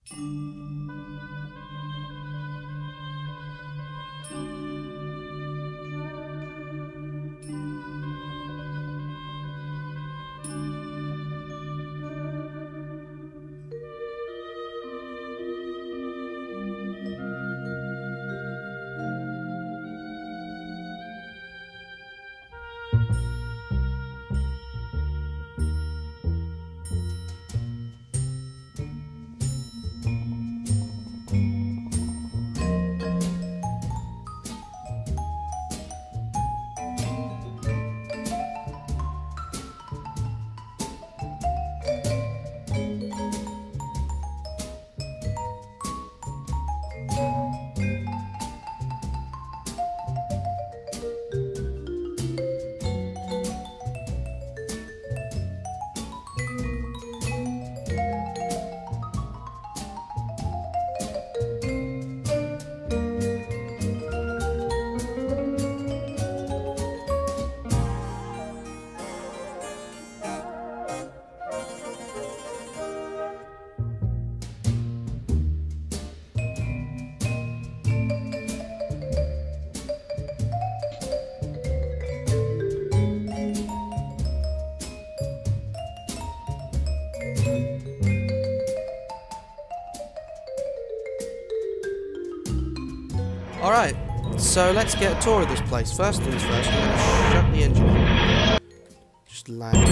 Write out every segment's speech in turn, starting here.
Alright, so let's get a tour of this place. First things first, we're going to shut the engine off. Just land.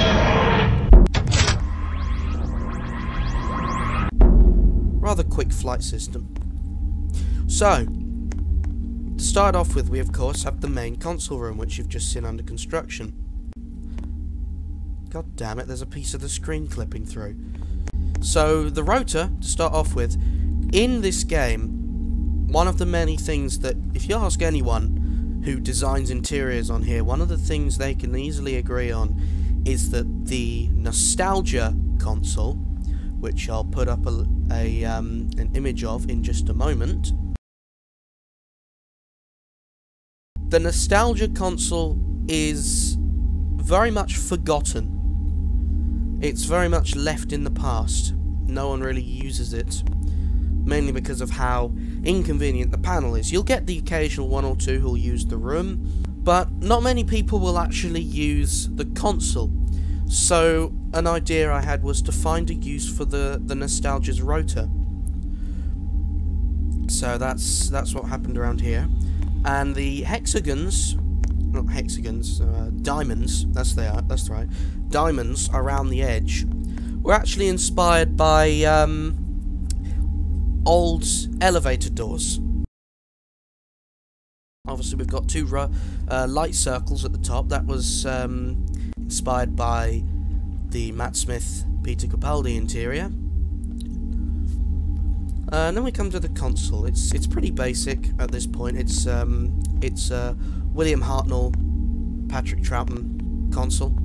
Rather quick flight system. So, to start off with, we of course have the main console room, which you've just seen under construction. God damn it, there's a piece of the screen clipping through. So, the rotor, to start off with, in this game, one of the many things that, if you ask anyone who designs interiors on here, one of the things they can easily agree on is that the nostalgia console, which I'll put up an image of in just a moment, the nostalgia console is very much forgotten. It's very much left in the past. No one really uses it. Mainly because of how inconvenient the panel is. You'll get the occasional one or two who'll use the room, but not many people will actually use the console. So an idea I had was to find a use for the Nostalgia's rotor. So that's what happened around here. And the hexagons, not hexagons, diamonds, that's right, diamonds around the edge were actually inspired by old elevator doors. Obviously we've got two light circles at the top. That was inspired by the Matt Smith Peter Capaldi interior. And then we come to the console. It's pretty basic at this point. It's William Hartnell, Patrick Troughton console.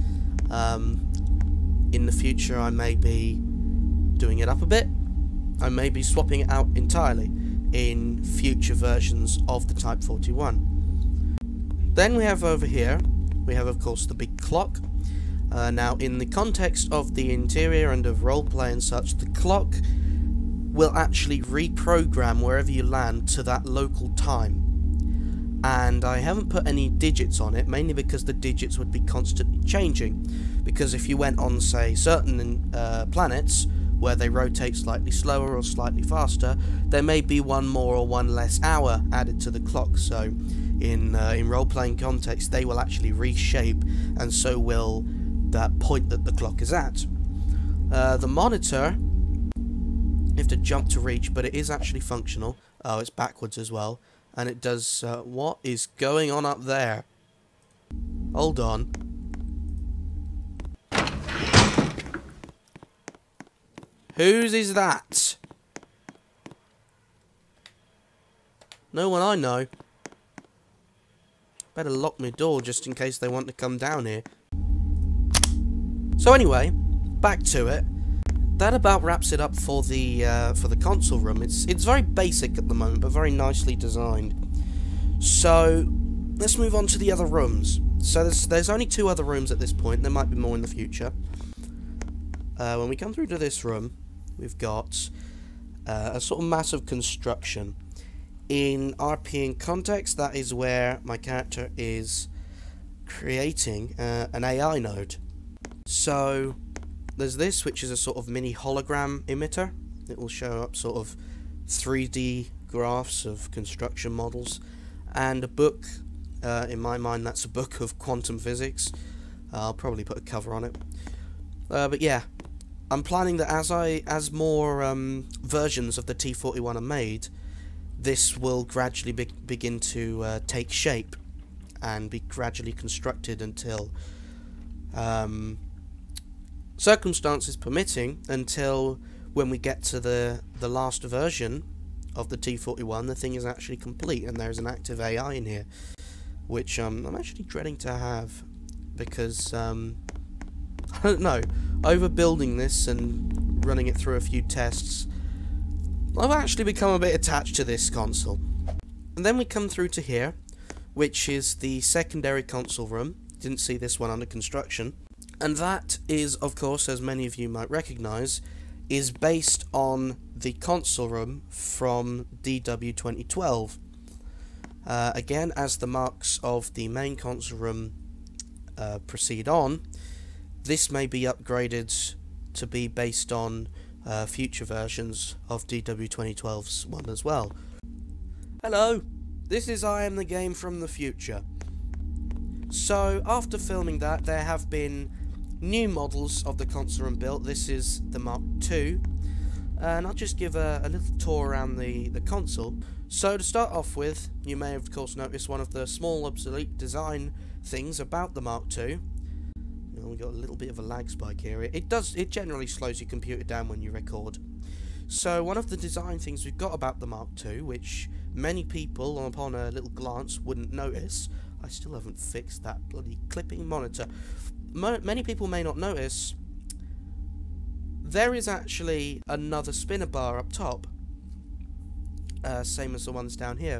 In the future I may be doing it up a bit. I may be swapping it out entirely in future versions of the Type 41. Then we have over here, we have of course the big clock. Now in the context of the interior and of roleplay and such, the clock will actually reprogram wherever you land to that local time. And I haven't put any digits on it, mainly because the digits would be constantly changing. Because if you went on, say, certain planets, where they rotate slightly slower or slightly faster, there may be one more or one less hour added to the clock. So in role-playing context, they will actually reshape, and so will that point that the clock is at. The monitor, you have to jump to reach, but it is actually functional. Oh, it's backwards as well, and it does... what is going on up there? Hold on. Whose is that? No one I know. Better lock my door just in case they want to come down here. So anyway, back to it. That about wraps it up for the console room. It's very basic at the moment, but very nicely designed. So let's move on to the other rooms. So there's only 2 other rooms at this point. There might be more in the future. When we come through to this room, we've got a sort of massive construction. In RP in context, that is where my character is creating an AI node. So there's this, which is a sort of mini hologram emitter. It will show up sort of 3D graphs of construction models, and a book. In my mind, that's a book of quantum physics. I'll probably put a cover on it. But yeah, I'm planning that as more versions of the T41 are made, this will gradually begin to take shape and be gradually constructed until circumstances permitting, until when we get to the last version of the T41, the thing is actually complete and there's an active AI in here, which I'm actually dreading to have, because I don't know, overbuilding this and running it through a few tests, I've actually become a bit attached to this console. And then we come through to here, which is the secondary console room. Didn't see this one under construction. And that is, of course, as many of you might recognise, is based on the console room from DW 2012. Again, as the marks of the main console room proceed on, this may be upgraded to be based on future versions of DW 2012's one as well. Hello, this is I Am the Game from the future. So, after filming that, there have been new models of the console room built. This is the Mark II, and I'll just give a little tour around the console. So, to start off with, you may have, of course, noticed one of the small obsolete design things about the Mark II. We've got a little bit of a lag spike here. It generally slows your computer down when you record. So one of the design things we've got about the Mark II, which many people upon a little glance wouldn't notice, I still haven't fixed that bloody clipping monitor. Many people may not notice, there is actually another spinner bar up top, same as the ones down here.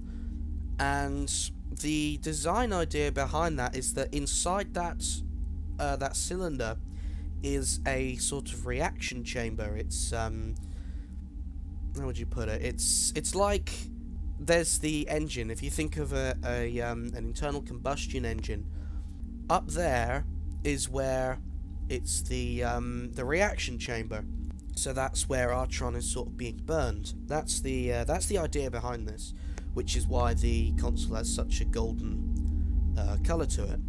And the design idea behind that is that inside that cylinder is a sort of reaction chamber. It's how would you put it? It's like there's the engine. If you think of an internal combustion engine, up there is where it's the reaction chamber. So that's where Artron is sort of being burned. That's the idea behind this, which is why the console has such a golden colour to it.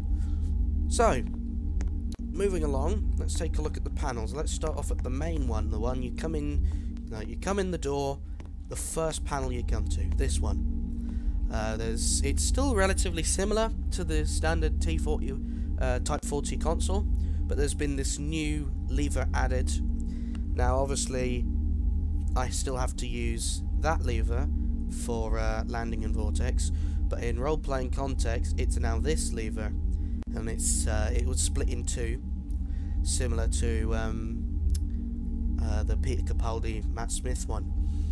So, moving along, let's take a look at the panels. Let's start off at the main one, the one you come in the door, the first panel you come to, this one. It's still relatively similar to the standard T40 Type 40 console, but there's been this new lever added. Now, obviously, I still have to use that lever for landing and vortex, but in role-playing context, it's now this lever. And it was split in two, similar to the Peter Capaldi, Matt Smith one.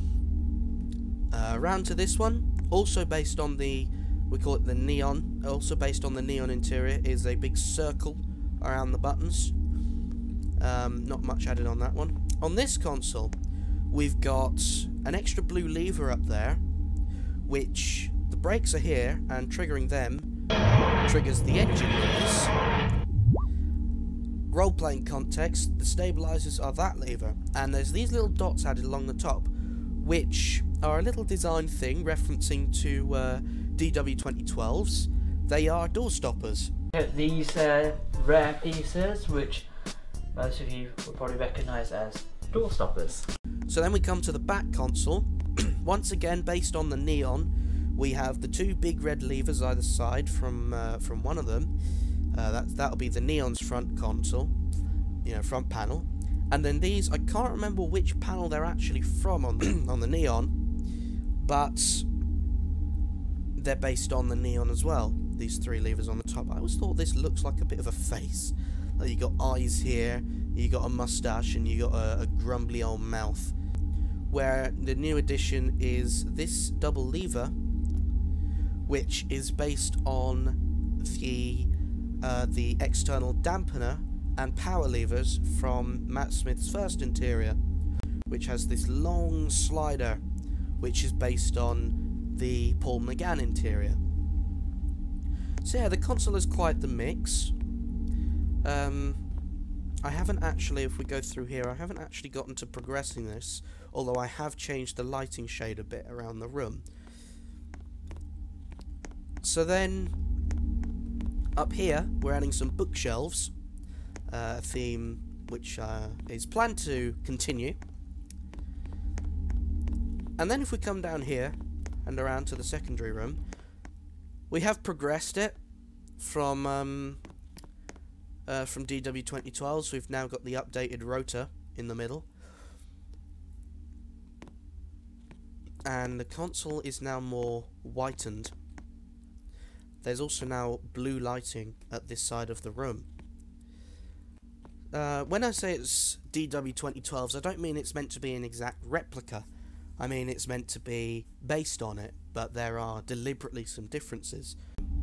Round to this one, also based on we call it the neon, also based on the neon interior, is a big circle around the buttons. Not much added on that one. On this console, we've got an extra blue lever up there, which the brakes are here, and triggering them triggers the engine noise. Role-playing context, the stabilizers are that lever, and there's these little dots added along the top, which are a little design thing referencing to DW 2012's. They are door stoppers. These rare pieces, which most of you will probably recognise as door stoppers. So then we come to the back console. Once again, based on the neon, we have the two big red levers either side from one of them. That'll be the neon's front console, front panel. And then these, I can't remember which panel they're actually from on the neon, but they're based on the neon as well. These three levers on the top. I always thought this looks like a bit of a face. Like you got eyes here, you got a mustache, and you got a grumbly old mouth. Where the new addition is this double lever, which is based on the external dampener and power levers from Matt Smith's first interior, which has this long slider, which is based on the Paul McGann interior. So yeah, the console is quite the mix. I haven't actually, if we go through here, I haven't actually gotten to progressing this, although I have changed the lighting shade a bit around the room. So then, up here, we're adding some bookshelves, a theme which is planned to continue. And then if we come down here, and around to the secondary room, we have progressed it from DW 2012, so we've now got the updated rotor in the middle. And the console is now more whitened. There's also now blue lighting at this side of the room. When I say it's DW 2012s, I don't mean it's meant to be an exact replica. I mean it's meant to be based on it, but there are deliberately some differences.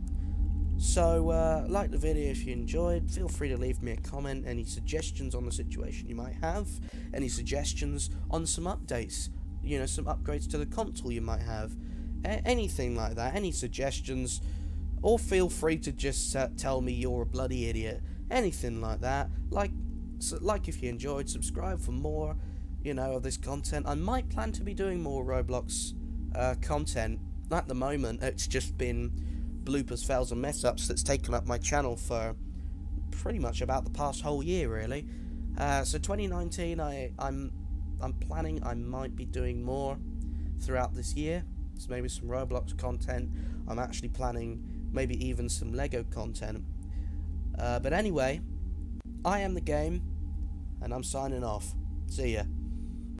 So, like the video if you enjoyed, feel free to leave me a comment, any suggestions on the situation you might have, any suggestions on some updates, you know, some upgrades to the console you might have, anything like that, any suggestions, or feel free to just tell me you're a bloody idiot, anything like that. Like if you enjoyed, subscribe for more, you know, of this content. I might plan to be doing more Roblox content. At the moment, it's just been bloopers, fails and mess ups that's taken up my channel for pretty much about the past whole year, really. So 2019, I'm planning I might be doing more throughout this year. So maybe some Roblox content. I'm actually planning maybe even some Lego content. But anyway, I am the game, and I'm signing off. See ya.